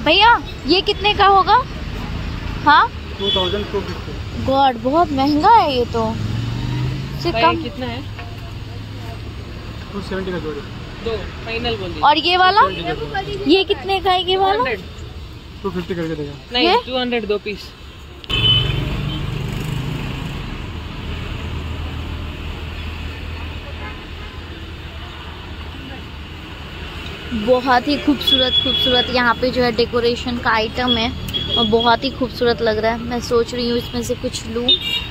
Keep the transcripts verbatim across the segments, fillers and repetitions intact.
भैया ये कितने का होगा? हाँ two thousand two fifty. God बहुत महंगा है ये तो। कम कितना है? टू सेवेंटी का जोड़ी। दो फाइनल बोल दिया। और ये वाला ये कितने का है ये वाला? टू फिफ्टी करके देगा। नहीं टू हंड्रेड दो पीस। बहुत ही खूबसूरत खूबसूरत यहाँ पे जो है डेकोरेशन का आइटम है और बहुत ही खूबसूरत लग रहा है। मैं सोच रही हूँ इसमें से कुछ लूँ।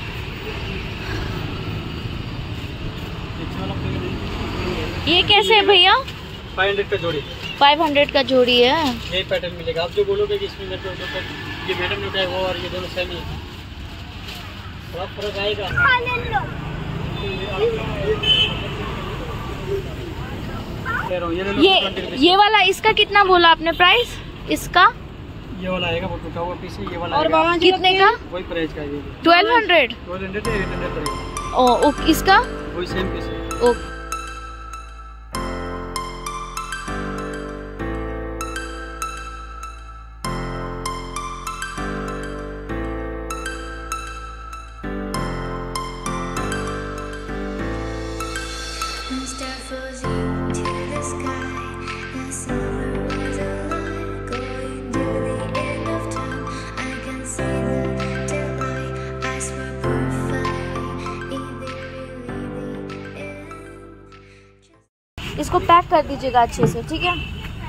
ये कैसे है भैया? फाइव हंड्रेड का जोड़ी। फाइव हंड्रेड का जोड़ी है। यही पैटर्न मिलेगा। आप जो बोलोगे कि इसमें मेरे को ये मैडम ने उठाया वो और ये दोनों सेम ही है, थोड़ा फर्क आएगा। ये ये वाला इसका कितना बोला आपने प्राइस? इसका ये वाला आएगा वो टूटा हुआ पीस है। ये वाला और बाबा कितने का? वही प्राइस का है। Twelve hundred twelve hundred eight hundred पड़ेगा। ओ इसका वही सेम पीस है। ओ इसको पैक कर दीजिएगा अच्छे से, ठीक है?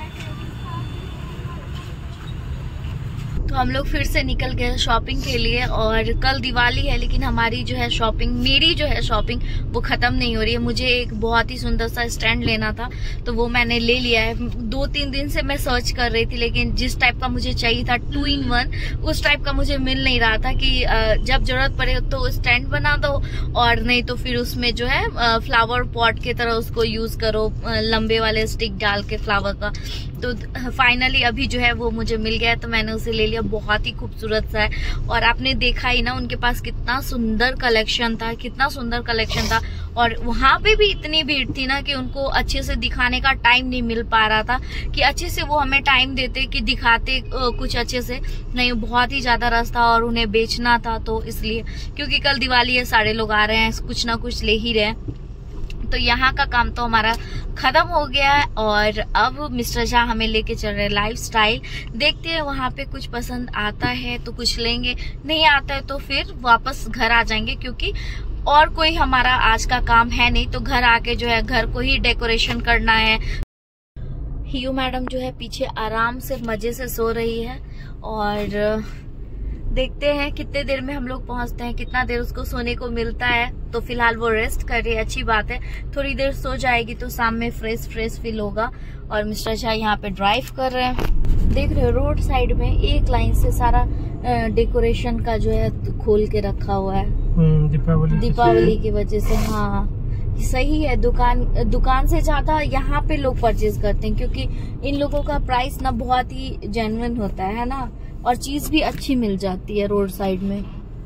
तो हम लोग फिर से निकल गए शॉपिंग के लिए और कल दिवाली है लेकिन हमारी जो है शॉपिंग मेरी जो है शॉपिंग वो खत्म नहीं हो रही है। मुझे एक बहुत ही सुंदर सा स्टैंड लेना था तो वो मैंने ले लिया है। दो तीन दिन से मैं सर्च कर रही थी लेकिन जिस टाइप का मुझे चाहिए था टू इन वन उस टाइप का मुझे मिल नहीं रहा था कि जब जरूरत पड़े तो स्टैंड बना दो और नहीं तो फिर उसमें जो है फ्लावर पॉट की तरह उसको यूज करो, लंबे वाले स्टिक डाल के फ्लावर का। तो फाइनली अभी जो है वो मुझे मिल गया है तो मैंने उसे ले लिया। बहुत ही खूबसूरत सा है और आपने देखा ही ना उनके पास कितना सुंदर कलेक्शन था, कितना सुंदर कलेक्शन था। और वहां पे भी इतनी भीड़ थी ना कि उनको अच्छे से दिखाने का टाइम नहीं मिल पा रहा था कि अच्छे से वो हमें टाइम देते कि दिखाते कुछ अच्छे से। नहीं, बहुत ही ज्यादा रश था और उन्हें बेचना था तो इसलिए, क्योंकि कल दिवाली है, सारे लोग आ रहे हैं, कुछ ना कुछ ले ही रहे हैं। तो यहाँ का काम तो हमारा खत्म हो गया है और अब मिस्टर झा हमें लेके चल रहे हैं लाइफ स्टाइल। देखते हैं वहाँ पे कुछ पसंद आता है तो कुछ लेंगे, नहीं आता है तो फिर वापस घर आ जाएंगे क्योंकि और कोई हमारा आज का काम है नहीं। तो घर आके जो है घर को ही डेकोरेशन करना है। हियू मैडम जो है पीछे आराम से मजे से सो रही है और देखते हैं कितने देर में हम लोग पहुंचते हैं, कितना देर उसको सोने को मिलता है। तो फिलहाल वो रेस्ट कर रही है, अच्छी बात है। थोड़ी देर सो जाएगी तो शाम में फ्रेश फ्रेश फील होगा। और मिस्टर शाह यहाँ पे ड्राइव कर रहे हैं। देख रहे हो रोड साइड में एक लाइन से सारा डेकोरेशन का जो है खोल के रखा हुआ है दीपावली दीपावली की वजह से। हाँ सही है। दुकान दुकान से ज्यादा यहाँ पे लोग परचेज करते हैं क्योंकि इन लोगों का प्राइस ना बहुत ही जेन्युइन होता है ना, और चीज भी अच्छी मिल जाती है रोड साइड में।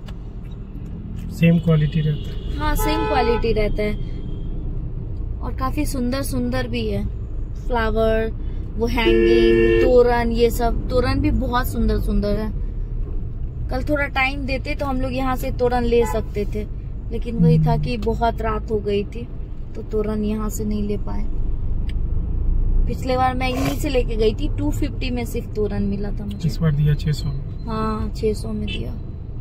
सेम क्वालिटी रहता है। हाँ सेम क्वालिटी रहता है और काफी सुंदर सुंदर भी है। फ्लावर, वो हैंगिंग, तोरण, ये सब तोरण भी बहुत सुंदर सुंदर है। कल थोड़ा टाइम देते तो हम लोग यहाँ से तोरण ले सकते थे लेकिन वही था कि बहुत रात हो गई थी तो तोरण यहाँ से नहीं ले पाए। पिछले बार मैं यहीं से लेके गई थी, टू फिफ्टी में सिर्फ तोरण मिला था मुझे। इस बार दिया छह सौ। हाँ छह सौ में दिया।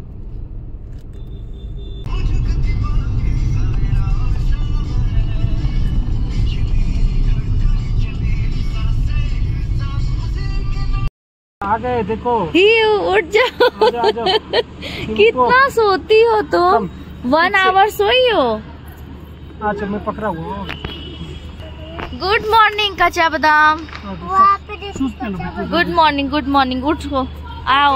आ गए देखो। ही उठ जाओ। आजा, आजा। कितना सोती हो तुम? वन आवर सोई हो? अच्छा मैं पकड़ा हुआ। Good morning Kacha Badam. Good morning good morning. उठो आओ।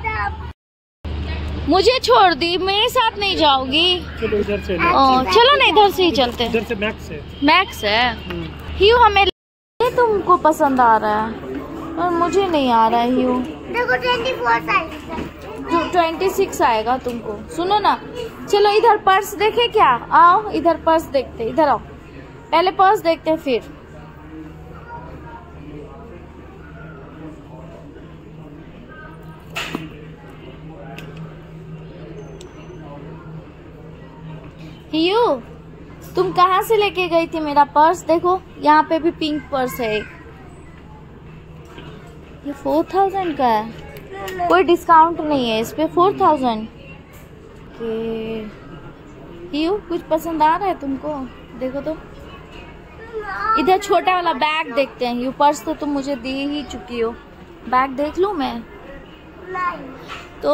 मुझे छोड़ दी, मेरे साथ नहीं जाओगी? चलो इधर से। ओ, चलो ना इधर से ही चलते हैं। इधर से मैक्स है। मैक्स है। ह्यू हमें तुमको पसंद आ रहा है और मुझे नहीं आ रहा है। ह्यू देखो चौबीस ट्वेंटी सिक्स आएगा तुमको। सुनो ना, चलो इधर पर्स देखे क्या? आओ इधर पर्स देखते, इधर आओ, पहले पर्स देखते हैं फिर। हियू, तुम कहाँ से लेके गई थी मेरा पर्स? देखो यहाँ पे भी पिंक पर्स है एक। ये फोर थाउजेंड का है, कोई डिस्काउंट नहीं है इस पे। फोर थाउजेंड के। हियू, कुछ पसंद आ रहा है तुमको? देखो तो इधर छोटा वाला बैग देखते हैं। हियू, पर्स तो तुम मुझे दे ही चुकी हो, बैग देख लूं मैं? तो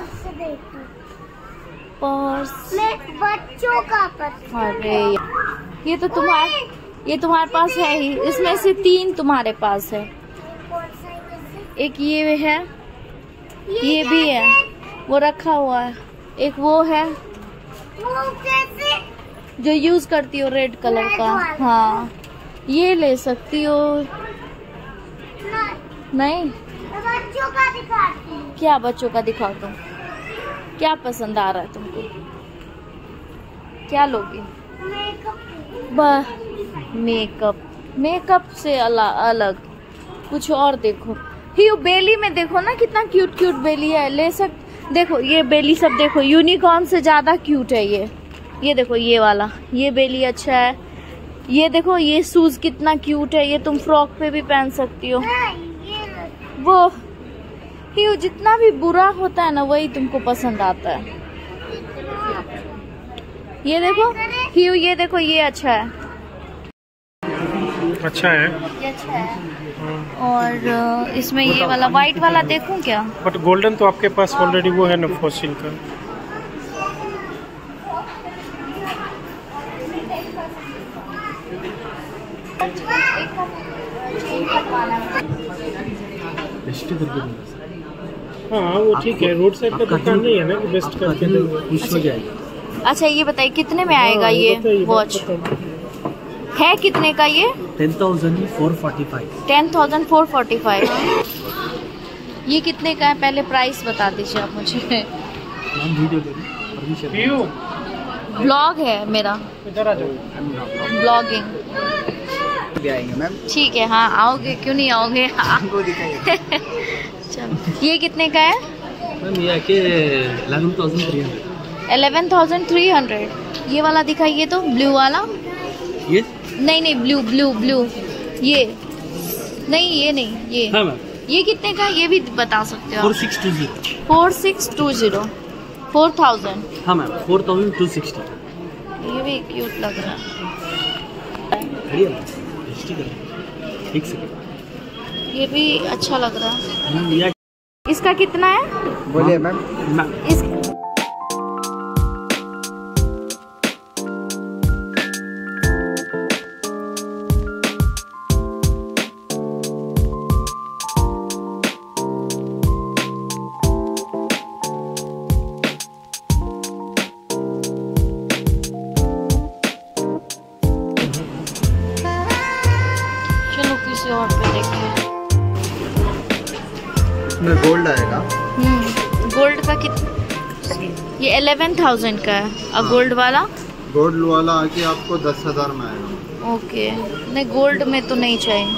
पर्स, बच्चों का पर्स। अरे ये तो तुम्हारे ये तुम्हारे पास है ही, इसमें से तीन तुम्हारे पास है। एक ये है, ये भी है, वो रखा हुआ है। एक वो है जो यूज करती हो, रेड कलर का। हाँ, ये ले सकती हो। नहीं, बच्चों का दिखाती हूँ। क्या बच्चों का दिखाओ तुम? क्या पसंद आ रहा है तुमको? क्या लोगी? मेकअप। मेकअप मेकअप से अलग अलग कुछ और देखो। हियू, बेली में देखो ना कितना क्यूट क्यूट बेली है, ले सक। देखो ये बेली सब देखो, यूनिकॉर्न से ज्यादा क्यूट है ये। ये देखो ये वाला, ये बेली अच्छा है। ये देखो ये शूज कितना क्यूट है, ये तुम फ्रॉक पे भी पहन सकती हो। वो हियू, जितना भी बुरा होता है ना वही तुमको पसंद आता है। ये देखो हियू, ये देखो ये अच्छा है। अच्छा है, ये अच्छा है। और इसमें ये वाला व्हाइट वाला देखूं क्या? बट गोल्डन तो आपके पास ऑलरेडी वो है ना, फॉसिल का। हाँ वो ठीक है, रोड साइड का दुकान नहीं है ना कि बेस्ट करके खुश हो जाएगा। अच्छा ये बताइए कितने में आएगा ये वॉच? है कितने का ये? Ten thousand four forty five. Ten thousand four forty five. ये कितने का है पहले प्राइस बता दीजिए आप मुझे। ब्लॉग है मेरा, इधर आ जाओ। ब्लॉगिंग आएंगे मैम। ठीक है, हाँ आओगे, क्यों नहीं आओगे? आपको दिखाइए। चलो, ये कितने का है? मैम ये आके eleven thousand three hundred. Eleven thousand three hundred. ये वाला दिखाइए तो, ब्लू वाला। ये नहीं नहीं, ब्लू ब्लू ब्लू। ये नहीं, ये नहीं, ये हाँ मैम। ये कितने का? ये भी बता सकते हो फोर आप? Six two zero. Four six two zero. Four thousand. हाँ ma'am, four thousand two sixty. ये भी क्यूट लग रहा है। एक सेकंड। ये भी अच्छा लग रहा है। मैम ये इसका कितना है? बोलिए मैम। इस और पे देखिए, इसमें गोल्ड आएगा। हम्म गोल्ड का कितना? ये इलेवन थाउजेंड का है। और गोल्ड वाला? गोल्ड वाला आके आपको दस हजार में आएगा। ओके, नहीं गोल्ड में तो नहीं चाहिए।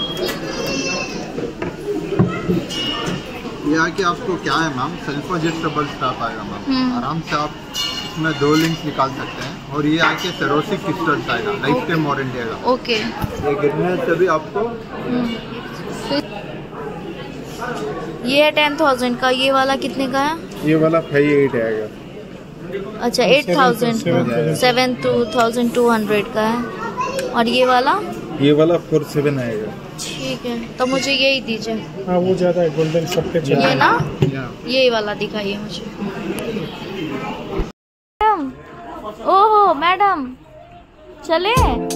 ये आके आपको क्या है मैम, सेल्फ एडजस्टेबल स्टाफ आएगा मैम। आराम से आप इसमें दो लिंक निकाल सकते हैं। और ये आके सेरोसिक क्रिस्टल्स आएगा, लाइफ टाइम वारंटी आएगा। ओके, ये गिरने से भी आपको ये है टेन थाउजेंड का। ये वाला कितने का है? ये वाला फाइव एट आएगा। अच्छा, एट थाउजेंड का, seven two thousand two hundred का है। और ये वाला? ये वाला फोर सेवन आएगा। ठीक है, तो मुझे यही दीजिए। हाँ वो ज्यादा है, गोल्डन सब पे चाहिए। ये ना, यही वाला दिखाइए मुझे। ओहो मैडम, चले?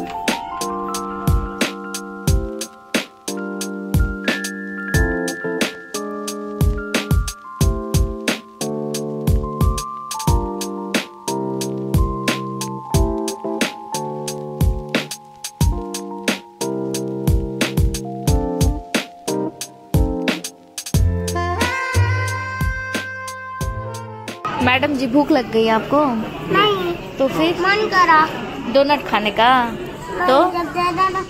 मैडम जी भूख लग गई आपको? नहीं, तो फिर मन करा डोनट खाने का। तो जब ज्यादा ना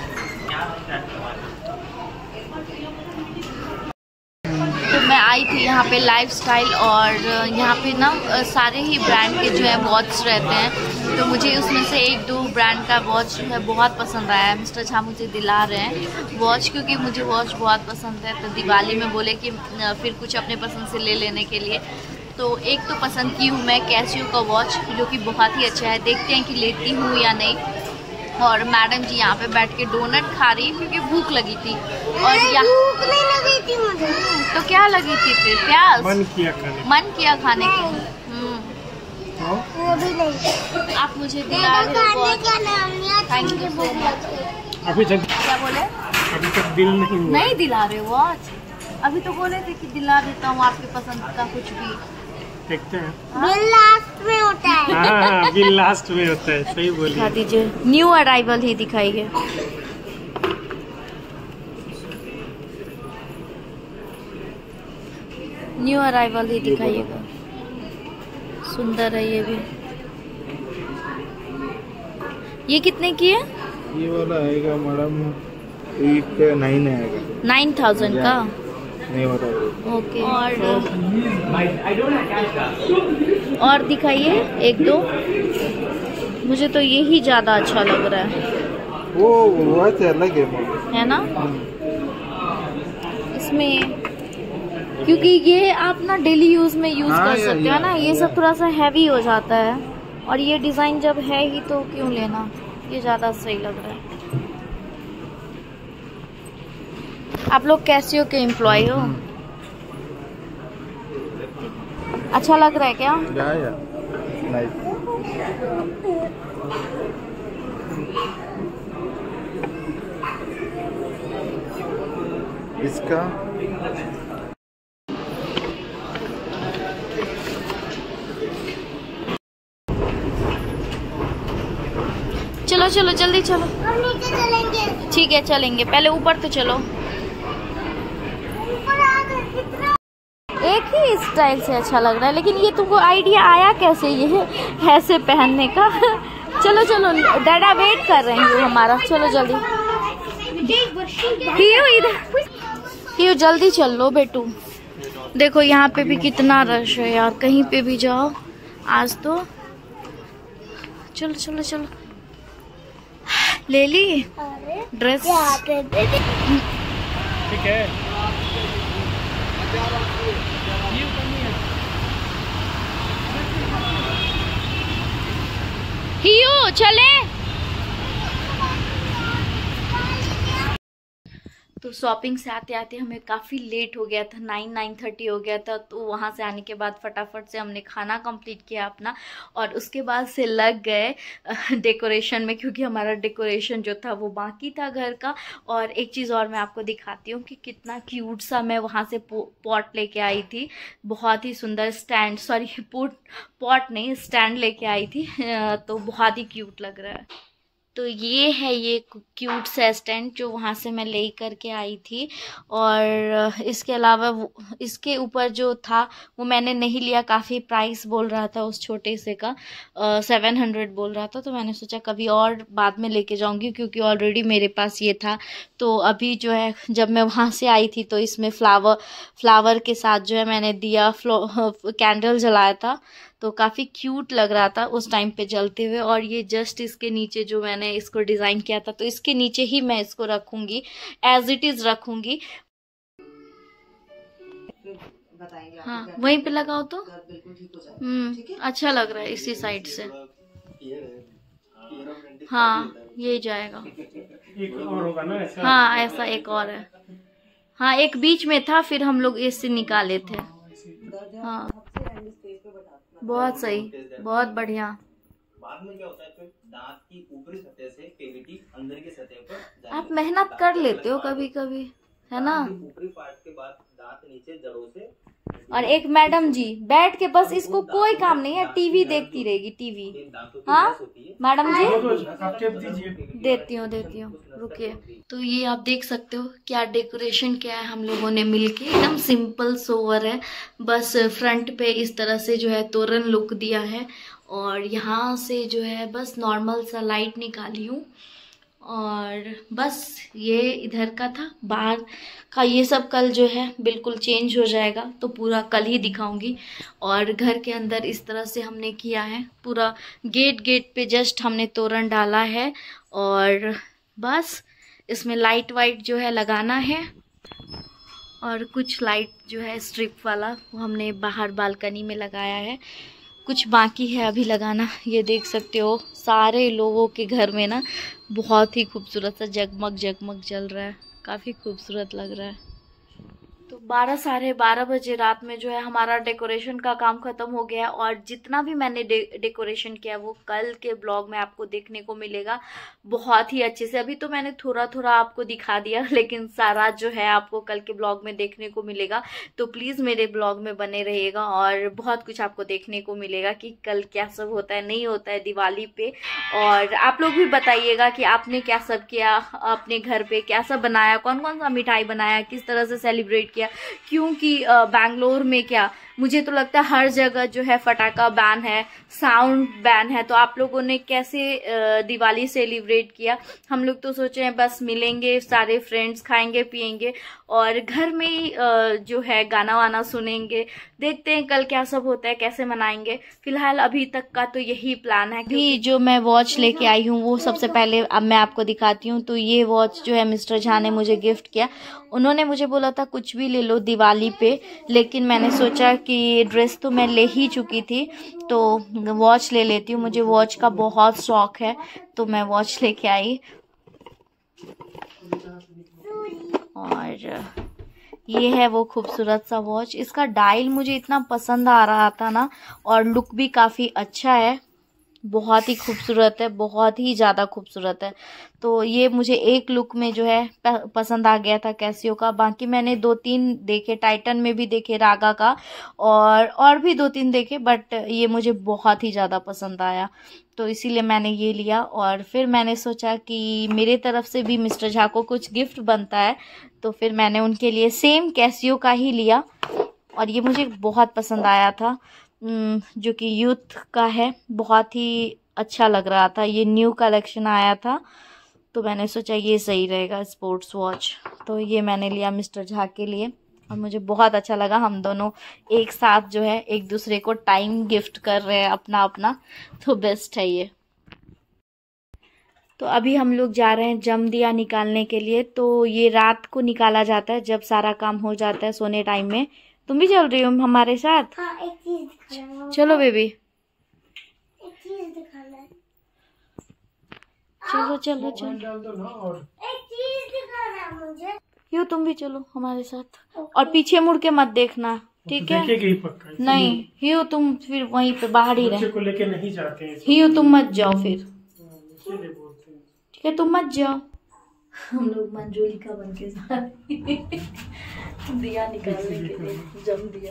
तो मैं आई थी यहाँ पे लाइफस्टाइल और यहाँ पे ना सारे ही ब्रांड के जो है वॉच रहते हैं, तो मुझे उसमें से एक दो ब्रांड का वॉच जो है बहुत पसंद आया है। मिस्टर झा मुझे दिला रहे हैं वॉच, क्योंकि मुझे वॉच बहुत पसंद है। तो दिवाली में बोले कि फिर कुछ अपने पसंद से ले लेने के लिए, तो एक तो पसंद की हूँ मैं कैसियो का वॉच, जो कि बहुत ही अच्छा है। देखते हैं कि लेती हूँ या नहीं। और मैडम जी यहाँ पे बैठ के डोनट खा रही क्योंकि भूख लगी थी। और यहाँ भूख नहीं लगी थी मुझे, तो क्या लगी थी फिर? प्याज मन किया खाने मन किया खाने की। हम्म, वो भी नहीं। आप मुझे दिला रहे हो वॉच। का नाम थैंक यू सो मच। अभी तक क्या बोले? अभी तक दिल नहीं हुआ। नहीं दिला रहे वॉच? अभी तो बोले थे कि दिला देता हूँ आपके पसंद का कुछ भी। देखते हैं। बिल लास्ट में होता है। हाँ हाँ, बिल लास्ट में होता है, सही बोलिए। दिखा दीजिए, न्यू अराइवल ही दिखाइए। न्यू अराइवल ही दिखाइएगा। सुंदर है ये भी। ये कितने की है? ये वाला आएगा मैडम एक नाइन आएगा। नाइन थाउजेंड का। नहीं बता। ओके। और और दिखाइए एक दो। मुझे तो यही ज्यादा अच्छा लग रहा है। वो वो तो अलग है है ना इसमें, क्योंकि ये आप ना डेली यूज में यूज हाँ, कर या, सकते या, हो ना। ये या। सब थोड़ा सा हैवी हो जाता है, और ये डिजाइन जब है ही तो क्यों लेना, ये ज्यादा सही लग रहा है। आप लोग कैसियो के एम्प्लॉय हो? अच्छा लग रहा है क्या? या, या। नाइस। इसका चलो चलो जल्दी चलो। हम नीचे चलेंगे। ठीक है चलेंगे, पहले ऊपर तो चलो। ऊपर आ गए कितना। एक ही स्टाइल से अच्छा लग रहा है, लेकिन ये तुमको आइडिया आया कैसे ये ऐसे पहनने का? चलो चलो, डैडा वेट कर रहे हैं हमारा। चलो जल्दी हियो, इधर हियो, जल्दी चल लो बेटू। देखो यहाँ पे भी कितना रश है यार, कहीं पे भी जाओ आज तो। चलो चलो चलो, ले ली ड्रेस। ठीक है। हियो चले। तो शॉपिंग से आते आते हमें काफ़ी लेट हो गया था, नाइन नाइन थर्टी हो गया था। तो वहाँ से आने के बाद फटाफट से हमने खाना कंप्लीट किया अपना, और उसके बाद से लग गए डेकोरेशन में, क्योंकि हमारा डेकोरेशन जो था वो बाकी था घर का। और एक चीज़ और मैं आपको दिखाती हूँ कि कितना क्यूट सा मैं वहाँ से पॉट लेके आई थी। बहुत ही सुंदर स्टैंड, सॉरी पॉट पॉट नहीं स्टैंड लेके आई थी, तो बहुत ही क्यूट लग रहा है। तो ये है ये क्यूट सा स्टैंड जो वहाँ से मैं ले करके आई थी। और इसके अलावा वो इसके ऊपर जो था वो मैंने नहीं लिया, काफ़ी प्राइस बोल रहा था उस छोटे से का, सेवन हंड्रेड बोल रहा था। तो मैंने सोचा कभी और बाद में लेके जाऊंगी, क्योंकि ऑलरेडी मेरे पास ये था। तो अभी जो है जब मैं वहाँ से आई थी तो इसमें फ्लावर फ्लावर के साथ जो है मैंने दिया कैंडल जलाया था, तो काफ़ी क्यूट लग रहा था उस टाइम पे जलते हुए। और ये जस्ट इसके नीचे जो मैंने इसको डिज़ाइन किया था, तो इसके नीचे ही मैं इसको रखूँगी, एज इट इज़ रखूँगी। हाँ वहीं पे लगाओ तो हम्म अच्छा लग रहा है इसी साइड से। हाँ यही जाएगा। एक और होगा ना ऐसा? हाँ ऐसा एक और है। हाँ एक बीच में था, फिर हम लोग इससे निकाले थे। हाँ बहुत सही, बहुत बढ़िया। बाद में क्या होता है फिर दांत की ऊपरी सतह से कैविटी अंदर की सतह पर आप मेहनत कर लेते हो कभी कभी, है ना। ऊपरी पार्ट के बाद दांत नीचे जड़ों से। और एक मैडम जी बैठ के बस इसको कोई काम नहीं है, टीवी देखती रहेगी टीवी। हाँ मैडम जी देती हूँ देती हूँ रुकिए। तो ये आप देख सकते हो क्या डेकोरेशन किया है हम लोगों ने मिलके, एकदम सिंपल सोवर है। बस फ्रंट पे इस तरह से जो है तोरण लुक दिया है, और यहाँ से जो है बस नॉर्मल सा लाइट निकाली हूँ। और बस ये इधर का था, बाहर का ये सब कल जो है बिल्कुल चेंज हो जाएगा, तो पूरा कल ही दिखाऊंगी। और घर के अंदर इस तरह से हमने किया है, पूरा गेट गेट पे जस्ट हमने तोरण डाला है और बस इसमें लाइट वाइट जो है लगाना है। और कुछ लाइट जो है स्ट्रिप वाला वो हमने बाहर बालकनी में लगाया है, कुछ बाकी है अभी लगाना। ये देख सकते हो सारे लोगों के घर में ना बहुत ही खूबसूरत सा जगमग जगमग जल रहा है, काफ़ी खूबसूरत लग रहा है। तो बारह साढ़े बारह बजे रात में जो है हमारा डेकोरेशन का काम ख़त्म हो गया और जितना भी मैंने डे, डेकोरेशन किया वो कल के ब्लॉग में आपको देखने को मिलेगा बहुत ही अच्छे से। अभी तो मैंने थोड़ा थोड़ा आपको दिखा दिया, लेकिन सारा जो है आपको कल के ब्लॉग में देखने को मिलेगा। तो प्लीज़ मेरे ब्लॉग में बने रहिएगा और बहुत कुछ आपको देखने को मिलेगा कि कल क्या सब होता है नहीं होता है दिवाली पे। और आप लोग भी बताइएगा कि आपने क्या सब किया, अपने घर पे क्या सब बनाया, कौन कौन सा मिठाई बनाया, किस तरह से सेलिब्रेट किया। क्योंकि बैंगलोर में क्या मुझे तो लगता है हर जगह जो है फटाका बैन है, साउंड बैन है। तो आप लोगों ने कैसे दिवाली सेलिब्रेट किया? हम लोग तो सोचे हैं बस मिलेंगे सारे फ्रेंड्स, खाएंगे पिएंगे और घर में ही जो है गाना वाना सुनेंगे। देखते हैं कल क्या सब होता है, कैसे मनाएंगे। फिलहाल अभी तक का तो यही प्लान है। अभी जो मैं वॉच लेके आई हूँ वो सबसे पहले अब मैं आपको दिखाती हूँ। तो ये वॉच जो है मिस्टर झा ने मुझे गिफ्ट किया। उन्होंने मुझे बोला था कुछ भी ले लो दिवाली पे, लेकिन मैंने सोचा कि ड्रेस तो मैं ले ही चुकी थी तो वॉच ले लेती हूँ। मुझे वॉच का बहुत शौक है तो मैं वॉच लेके आई। और ये है वो खूबसूरत सा वॉच। इसका डायल मुझे इतना पसंद आ रहा था ना, और लुक भी काफ़ी अच्छा है, बहुत ही खूबसूरत है, बहुत ही ज़्यादा खूबसूरत है। तो ये मुझे एक लुक में जो है पसंद आ गया था कैसियो का। बाकी मैंने दो तीन देखे, टाइटन में भी देखे रागा का, और और भी दो तीन देखे, बट ये मुझे बहुत ही ज़्यादा पसंद आया तो इसीलिए मैंने ये लिया। और फिर मैंने सोचा कि मेरे तरफ से भी मिस्टर झा को कुछ गिफ्ट बनता है, तो फिर मैंने उनके लिए सेम कैसियो का ही लिया और ये मुझे बहुत पसंद आया था, जो कि यूथ का है, बहुत ही अच्छा लग रहा था। ये न्यू कलेक्शन आया था तो मैंने सोचा ये सही रहेगा स्पोर्ट्स वॉच, तो ये मैंने लिया मिस्टर झा के लिए और मुझे बहुत अच्छा लगा। हम दोनों एक साथ जो है एक दूसरे को टाइम गिफ्ट कर रहे हैं अपना अपना, तो बेस्ट है ये। तो अभी हम लोग जा रहे हैं जम दिया निकालने के लिए। तो ये रात को निकाला जाता है जब सारा काम हो जाता है सोने टाइम में। तुम भी चल रही हो हमारे साथ? हाँ, एक चीज दिखाना है। चलो बेबी, एक चीज दिखाना है। चलो चलो चलो, एक चीज दिखाना है मुझे। यो तुम भी चलो हमारे साथ और पीछे मुड़ के मत देखना, ठीक है? नहीं हियो, तुम फिर वहीं पे बाहर ही रहे। को लेके नहीं जाते हैं। हियो तुम मत जाओ फिर, ठीक है? तुम मत जाओ। हम लोग मंजूलिका बन के जा रहे हैं दिया निकालने के लिए, जम दिया।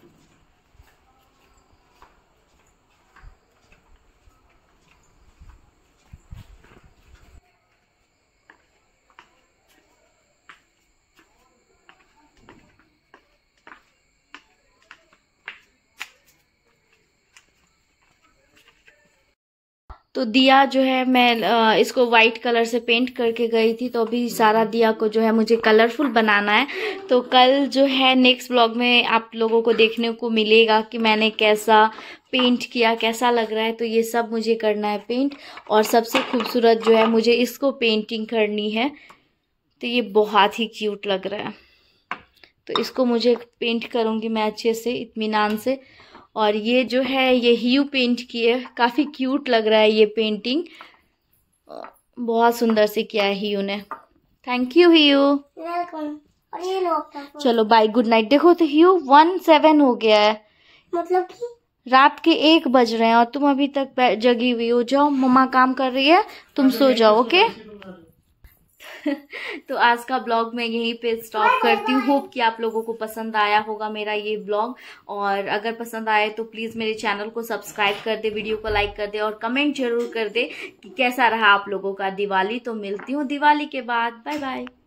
तो दिया जो है मैं इसको वाइट कलर से पेंट करके गई थी, तो अभी सारा दिया को जो है मुझे कलरफुल बनाना है। तो कल जो है नेक्स्ट ब्लॉग में आप लोगों को देखने को मिलेगा कि मैंने कैसा पेंट किया, कैसा लग रहा है। तो ये सब मुझे करना है पेंट, और सबसे खूबसूरत जो है मुझे इसको पेंटिंग करनी है। तो ये बहुत ही क्यूट लग रहा है, तो इसको मुझे पेंट करूँगी मैं अच्छे से इत्मीनान से। और ये जो है ये ह्यू पेंट की है, काफ़ी क्यूट लग रहा है ये पेंटिंग, बहुत सुंदर से किया है ह्यू ने। Thank you Hugh. वेलकम। और ये लो आपका फोन। चलो बाय, गुड नाइट। देखो तो ह्यू वन सेवन हो गया है, मतलब कि रात के एक बज रहे हैं और तुम अभी तक जगी हुई हो। जाओ, मम्मा काम कर रही है, तुम सो जाओ, ओके? तो आज का ब्लॉग मैं यहीं पे स्टॉप करती हूँ। होप कि आप लोगों को पसंद आया होगा मेरा ये ब्लॉग, और अगर पसंद आए तो प्लीज़ मेरे चैनल को सब्सक्राइब कर दे, वीडियो को लाइक कर दे और कमेंट जरूर कर दे कि कैसा रहा आप लोगों का दिवाली। तो मिलती हूँ दिवाली के बाद, बाय बाय।